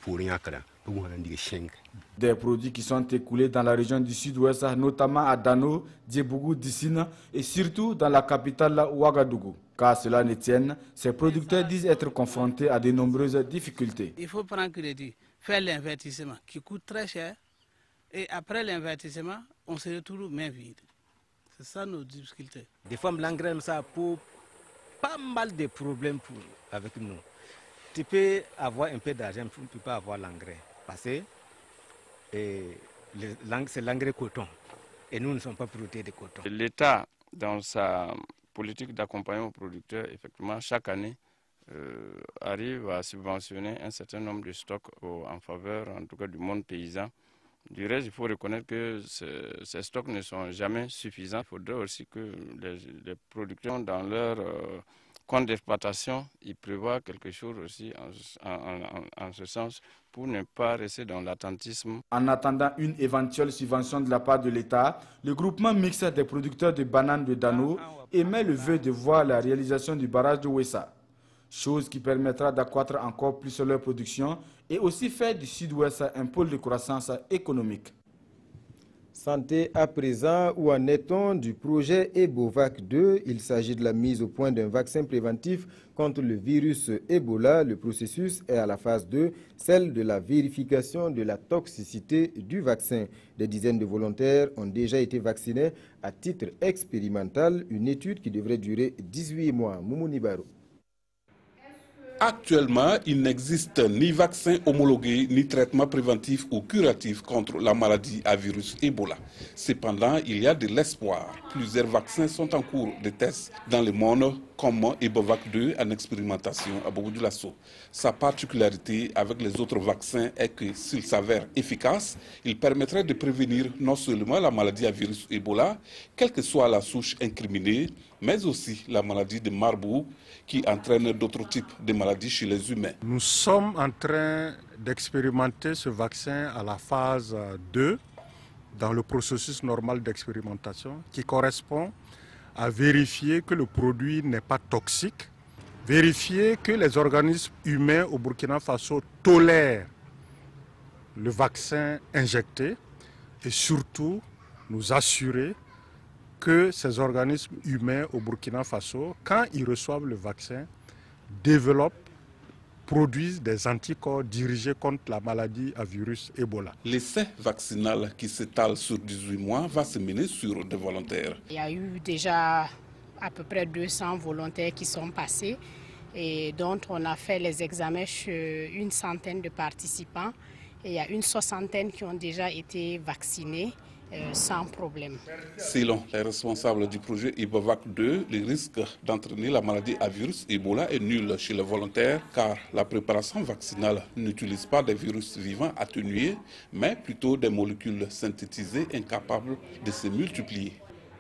Des produits qui sont écoulés dans la région du sud-ouest, notamment à Dano, Djebougou, Dissina et surtout dans la capitale Ouagadougou. Car cela ne tienne, ces producteurs disent être confrontés à de nombreuses difficultés. Il faut prendre crédit, faire l'investissement qui coûte très cher et après l'investissement, on se retrouve main vide. C'est ça nos difficultés. Des fois, l'engrais, ça pose pas mal de problèmes pour, avec nous. Tu peux avoir un peu d'argent, tu ne peux pas avoir l'engrais. Parce que c'est l'engrais coton et nous ne sommes pas producteurs de coton. L'État, dans sa politique d'accompagnement aux producteurs, effectivement, chaque année, euh, arrive à subventionner un certain nombre de stocks au, en faveur, en tout cas, du monde paysan. Du reste, il faut reconnaître que ces stocks ne sont jamais suffisants. Il faudrait aussi que les, les producteurs, dans leur euh, compte d'exploitation, il prévoit quelque chose aussi en, en, en, en ce sens pour ne pas rester dans l'attentisme. En attendant une éventuelle subvention de la part de l'État, le groupement mixte des producteurs de bananes de Dano émet le vœu de voir la réalisation du barrage de Ouessa, chose qui permettra d'accroître encore plus leur production et aussi faire du Sud-Ouest un pôle de croissance économique. Santé à présent, où en est-on du projet Ebovac deux? Il s'agit de la mise au point d'un vaccin préventif contre le virus Ebola. Le processus est à la phase deux, celle de la vérification de la toxicité du vaccin. Des dizaines de volontaires ont déjà été vaccinés à titre expérimental, une étude qui devrait durer dix-huit mois. Moumouni Baro. Actuellement, il n'existe ni vaccin homologué, ni traitement préventif ou curatif contre la maladie à virus Ebola. Cependant, il y a de l'espoir. Plusieurs vaccins sont en cours de tests dans le monde, comme Ebovac deux en expérimentation à Bobo-Dioulasso. Sa particularité avec les autres vaccins est que s'il s'avère efficace, il permettrait de prévenir non seulement la maladie à virus Ebola, quelle que soit la souche incriminée, mais aussi la maladie de Marburg qui entraîne d'autres types de maladies chez les humains. Nous sommes en train d'expérimenter ce vaccin à la phase deux dans le processus normal d'expérimentation qui correspond à vérifier que le produit n'est pas toxique, vérifier que les organismes humains au Burkina Faso tolèrent le vaccin injecté et surtout nous assurer que ces organismes humains au Burkina Faso, quand ils reçoivent le vaccin, développent, produisent des anticorps dirigés contre la maladie à virus Ebola. L'essai vaccinal qui s'étale sur dix-huit mois va se mener sur des volontaires. Il y a eu déjà à peu près deux cents volontaires qui sont passés et dont on a fait les examens chez une centaine de participants. Et il y a une soixantaine qui ont déjà été vaccinés. Euh, sans problème. Selon les responsables du projet Ebovac deux, le risque d'entraîner la maladie à virus Ebola est nul chez les volontaires car la préparation vaccinale n'utilise pas des virus vivants atténués, mais plutôt des molécules synthétisées incapables de se multiplier.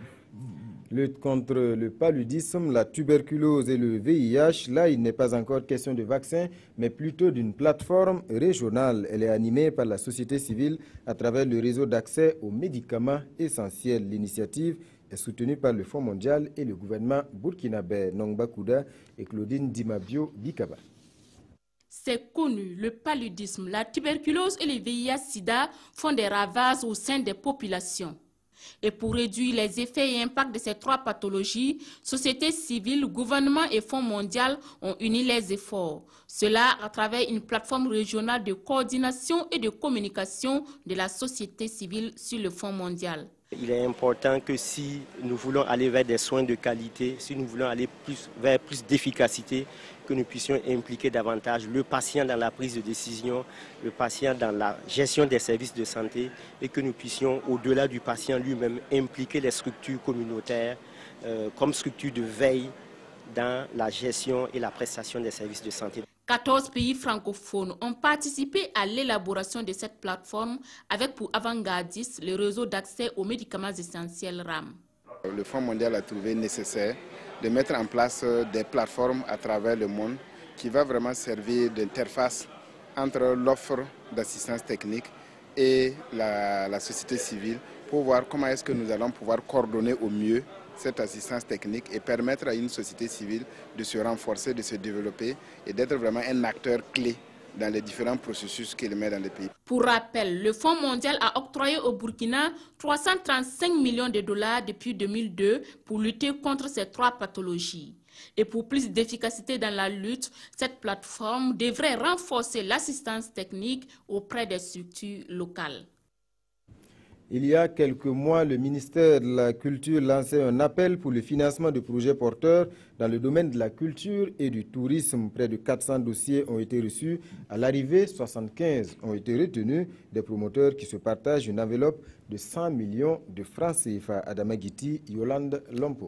Lutte contre le paludisme, la tuberculose et le V I H, là il n'est pas encore question de vaccin, mais plutôt d'une plateforme régionale. Elle est animée par la société civile à travers le réseau d'accès aux médicaments essentiels. L'initiative est soutenue par le Fonds mondial et le gouvernement burkinabé. Nongba Kouda et Claudine Dimabio Bikaba. C'est connu, le paludisme, la tuberculose et le V I H-Sida font des ravages au sein des populations. Et pour réduire les effets et impacts de ces trois pathologies, société civile, gouvernement et Fonds mondial ont uni les efforts. Cela à travers une plateforme régionale de coordination et de communication de la société civile sur le Fonds mondial. Il est important que si nous voulons aller vers des soins de qualité, si nous voulons aller plus, vers plus d'efficacité, que nous puissions impliquer davantage le patient dans la prise de décision, le patient dans la gestion des services de santé et que nous puissions, au-delà du patient lui-même, impliquer les structures communautaires euh, comme structures de veille dans la gestion et la prestation des services de santé. quatorze pays francophones ont participé à l'élaboration de cette plateforme avec pour avant-gardiste le réseau d'accès aux médicaments essentiels RAM. Le Fonds mondial a trouvé nécessaire de mettre en place des plateformes à travers le monde qui va vraiment servir d'interface entre l'offre d'assistance technique et la, la société civile pour voir comment est-ce que nous allons pouvoir coordonner au mieux cette assistance technique et permettre à une société civile de se renforcer, de se développer et d'être vraiment un acteur clé dans les différents processus qu'il met dans les pays. Pour rappel, le Fonds mondial a octroyé au Burkina trois cent trente-cinq millions de dollars depuis deux mille deux pour lutter contre ces trois pathologies. Et pour plus d'efficacité dans la lutte, cette plateforme devrait renforcer l'assistance technique auprès des structures locales. Il y a quelques mois, le ministère de la Culture lançait un appel pour le financement de projets porteurs dans le domaine de la culture et du tourisme. Près de quatre cents dossiers ont été reçus. À l'arrivée, soixante-quinze ont été retenus. Des promoteurs qui se partagent une enveloppe de cent millions de francs C F A. Adama Guiti, Yolande Lompo.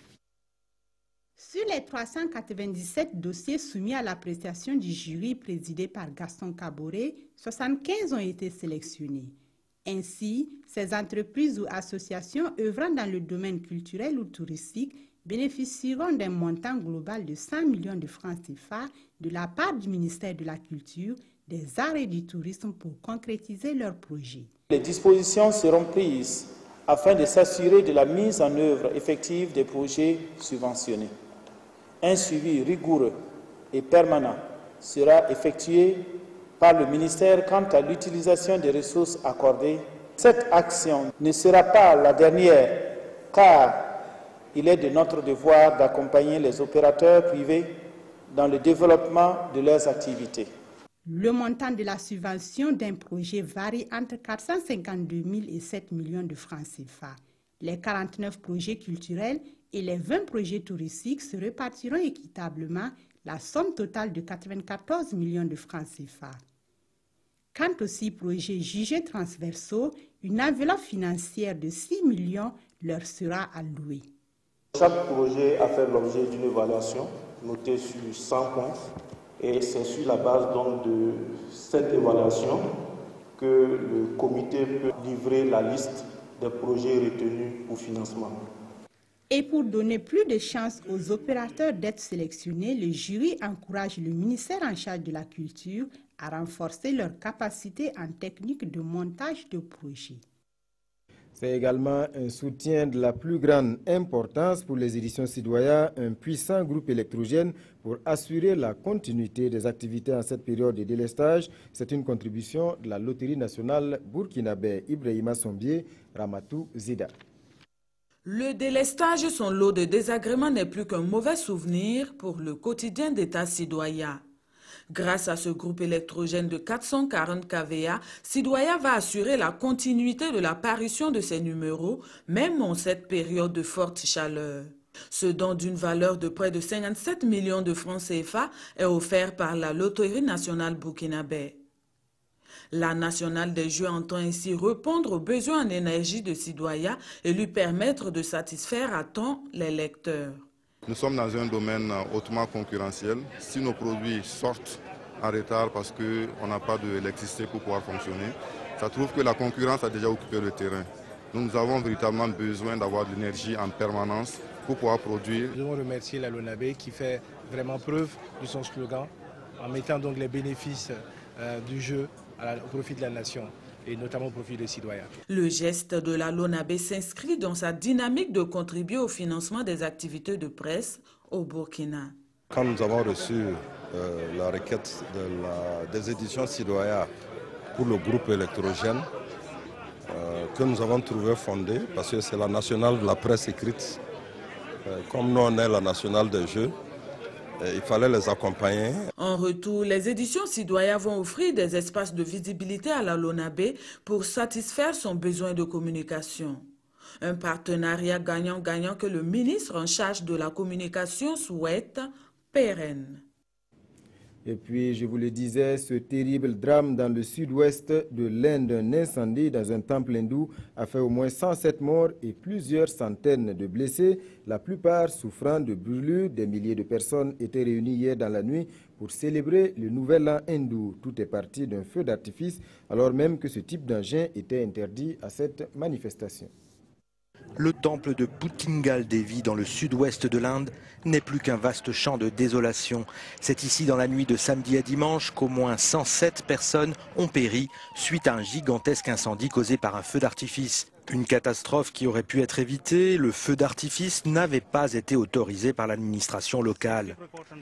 Sur les trois cent quatre-vingt-dix-sept dossiers soumis à l'appréciation du jury présidé par Gaston Kaboré, soixante-quinze ont été sélectionnés. Ainsi, ces entreprises ou associations œuvrant dans le domaine culturel ou touristique bénéficieront d'un montant global de cent millions de francs C F A de la part du ministère de la Culture, des Arts et du Tourisme pour concrétiser leurs projets. Les dispositions seront prises afin de s'assurer de la mise en œuvre effective des projets subventionnés. Un suivi rigoureux et permanent sera effectué par le ministère quant à l'utilisation des ressources accordées. Cette action ne sera pas la dernière, car il est de notre devoir d'accompagner les opérateurs privés dans le développement de leurs activités. Le montant de la subvention d'un projet varie entre quatre cent cinquante-deux mille et sept millions de francs C F A. Les quarante-neuf projets culturels et les vingt projets touristiques se répartiront équitablement la somme totale de quatre-vingt-quatorze millions de francs C F A. Quant aux six projets jugés transversaux, une enveloppe financière de six millions leur sera allouée. Chaque projet a fait l'objet d'une évaluation notée sur cent points et c'est sur la base donc de cette évaluation que le comité peut livrer la liste des projets retenus pour financement. Et pour donner plus de chances aux opérateurs d'être sélectionnés, le jury encourage le ministère en charge de la culture à renforcer leur capacité en technique de montage de projets. C'est également un soutien de la plus grande importance pour les éditions Sidoya, un puissant groupe électrogène pour assurer la continuité des activités en cette période de délestage. C'est une contribution de la Loterie nationale burkinabé. Ibrahima Sombier, Ramatou Zida. Le délestage, son lot de désagréments n'est plus qu'un mauvais souvenir pour le quotidien d'État Sidoya. Grâce à ce groupe électrogène de quatre cent quarante kilowatts, Sidoya va assurer la continuité de l'apparition de ses numéros, même en cette période de forte chaleur. Ce don d'une valeur de près de cinquante-sept millions de francs C F A est offert par la Loterie nationale burkinabé. La nationale des jeux entend ainsi répondre aux besoins en énergie de Sidoya et lui permettre de satisfaire à temps les lecteurs. Nous sommes dans un domaine hautement concurrentiel. Si nos produits sortent en retard parce qu'on n'a pas d'électricité pour pouvoir fonctionner, ça trouve que la concurrence a déjà occupé le terrain. Nous, nous avons véritablement besoin d'avoir de l'énergie en permanence pour pouvoir produire. Nous devons remercier la LONABé qui fait vraiment preuve de son slogan en mettant donc les bénéfices euh, du jeu à la, au profit de la nation, et notamment au profit des citoyens. Le geste de la LONABé s'inscrit dans sa dynamique de contribuer au financement des activités de presse au Burkina. Quand nous avons reçu euh, la requête de la, des éditions Sidoya pour le groupe électrogène, euh, que nous avons trouvé fondé, parce que c'est la nationale de la presse écrite, euh, comme nous on est la nationale des jeux, il fallait les accompagner. En retour, les éditions Sidoya vont offrir des espaces de visibilité à la LONABé pour satisfaire son besoin de communication. Un partenariat gagnant-gagnant que le ministre en charge de la communication souhaite pérenne. Et puis, je vous le disais, ce terrible drame dans le sud-ouest de l'Inde, un incendie dans un temple hindou a fait au moins cent sept morts et plusieurs centaines de blessés, la plupart souffrant de brûlures. Des milliers de personnes étaient réunies hier dans la nuit pour célébrer le nouvel an hindou. Tout est parti d'un feu d'artifice, alors même que ce type d'engin était interdit à cette manifestation. Le temple de Puttingal Devi dans le sud-ouest de l'Inde n'est plus qu'un vaste champ de désolation. C'est ici dans la nuit de samedi à dimanche qu'au moins cent sept personnes ont péri suite à un gigantesque incendie causé par un feu d'artifice. Une catastrophe qui aurait pu être évitée, le feu d'artifice n'avait pas été autorisé par l'administration locale.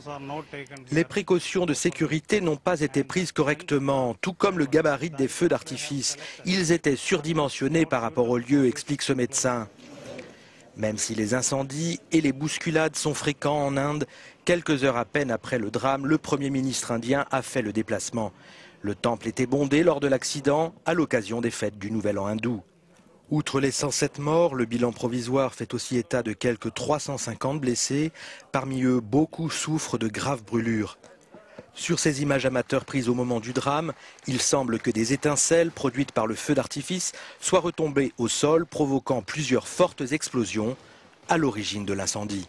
Les précautions de sécurité n'ont pas été prises correctement, tout comme le gabarit des feux d'artifice. Ils étaient surdimensionnés par rapport au lieu, explique ce médecin. Même si les incendies et les bousculades sont fréquents en Inde, quelques heures à peine après le drame, le Premier ministre indien a fait le déplacement. Le temple était bondé lors de l'accident à l'occasion des fêtes du Nouvel An hindou. Outre les cent sept morts, le bilan provisoire fait aussi état de quelques trois cent cinquante blessés. Parmi eux, beaucoup souffrent de graves brûlures. Sur ces images amateurs prises au moment du drame, il semble que des étincelles produites par le feu d'artifice soient retombées au sol, provoquant plusieurs fortes explosions à l'origine de l'incendie.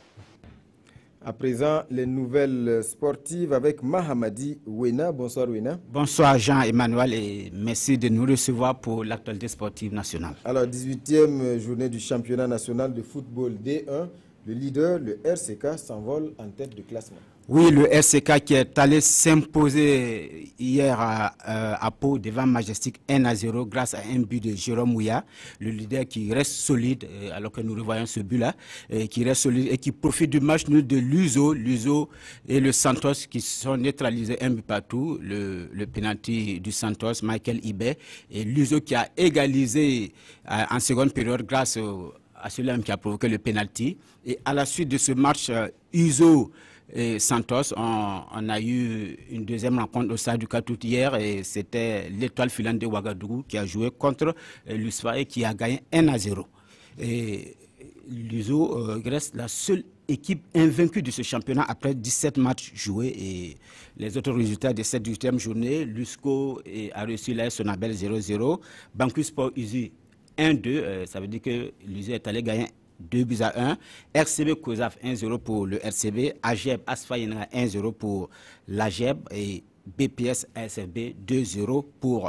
À présent, les nouvelles sportives avec Mahamadi Wena. Bonsoir Wena. Bonsoir Jean-Emmanuel et merci de nous recevoir pour l'actualité sportive nationale. Alors, dix-huitième journée du championnat national de football D un. Le leader, le R C K, s'envole en tête de classement. Oui, le R C K qui est allé s'imposer hier à, euh, à Pau devant Majestic un à zéro grâce à un but de Jérôme Ouya, le leader qui reste solide, euh, alors que nous revoyons ce but-là, euh, qui reste solide et qui profite du match nul de Luso, Luso et le Santos qui sont neutralisés un but partout, le, le penalty du Santos, Michael Ibé, et Luso qui a égalisé euh, en seconde période grâce au, à celui-là qui a provoqué le penalty. Et à la suite de ce match, euh, Uzo et Santos, on, on a eu une deuxième rencontre au stade du Katout hier et c'était l'étoile filante de Ouagadougou qui a joué contre euh, l'U S F A et qui a gagné un à zéro. Et l'Uzo euh, reste la seule équipe invaincue de ce championnat après dix-sept matchs joués et les autres résultats de cette dix-huitième journée, l'Usco a reçu l'A S Sonabel zéro zéro, Banque Sport Uzi un deux, euh, ça veut dire que l'Uzi est allé gagner deux buts à un. R C B Kozaf un zéro pour le R C B. A G E B Asfa Yenga un zéro pour l'A G E B. Et B P S A S F B deux zéro pour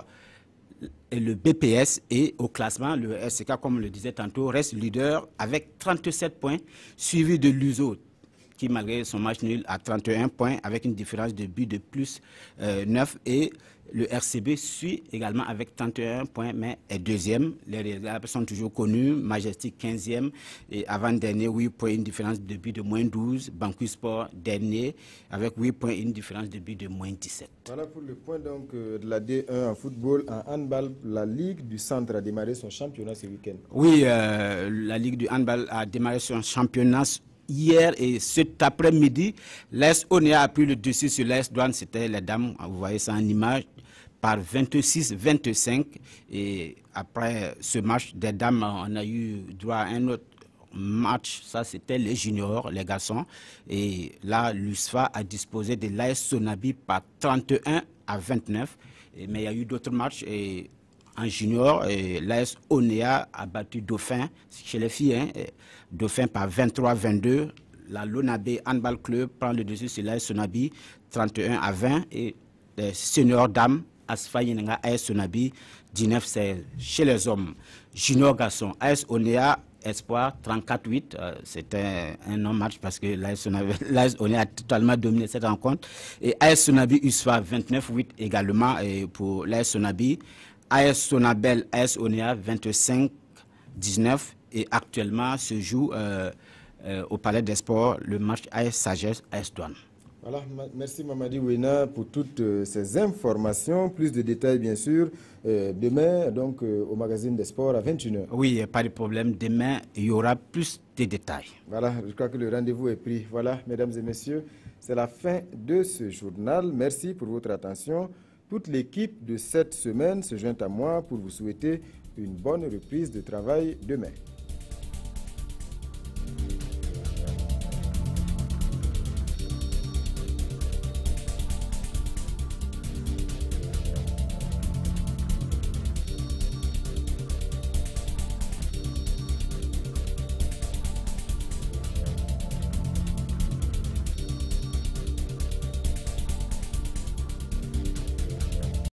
le B P S. Et au classement, le R C K, comme on le disait tantôt, reste leader avec trente-sept points, suivi de l'Uzo qui, malgré son match nul, a trente et un points avec une différence de but de plus euh, neuf. Et le R C B suit également avec trente et un points, mais est deuxième. Les résultats sont toujours connus. Majestic quinzième et avant-dernier, huit points, une différence de but de moins douze. Banque Sport dernier avec huit points, une différence de but de moins dix-sept. Voilà pour le point donc de la D un en football. En handball, la Ligue du Centre a démarré son championnat ce week-end. Oui, euh, la Ligue du handball a démarré son championnat hier et cet après-midi. L'A S Onéa a pris le dessus sur l'A S Douane. C'était les dames, vous voyez ça en image, par vingt-six à vingt-cinq. Et après ce match des dames, on a eu droit à un autre match. Ça, c'était les juniors, les garçons. Et là, l'U S F A a disposé de l'A S Sonabi par trente et un à vingt-neuf. Et, mais il y a eu d'autres matchs. Et en junior, l'A S Onéa a battu Dauphin chez les filles. Hein, Dauphin par vingt-trois à vingt-deux. La Lonabé Handball Club prend le dessus sur l'A S Sonabi trente et un à vingt. Et les seniors dames, Asfa Yenenga A S Sonabi dix-neuf seize. Chez les hommes, junior garçons, A S Onéa Espoir trente-quatre à huit. Euh, C'était un non-match parce que l'A S Onéa a totalement dominé cette rencontre. Et A S Sonabi U S F A vingt-neuf à huit également et pour l'A S Sonabi. A S Sonabel, A S Onéa vingt-cinq à dix-neuf et actuellement se joue euh, euh, au Palais des Sports le match A S Sagesse, A S Douane. Voilà, merci Mamadi Ouena pour toutes euh, ces informations. Plus de détails bien sûr euh, demain donc euh, au magazine des sports à vingt et une heures. Oui, pas de problème. Demain, il y aura plus de détails. Voilà, je crois que le rendez-vous est pris. Voilà, mesdames et messieurs, c'est la fin de ce journal. Merci pour votre attention. Toute l'équipe de cette semaine se joint à moi pour vous souhaiter une bonne reprise de travail demain.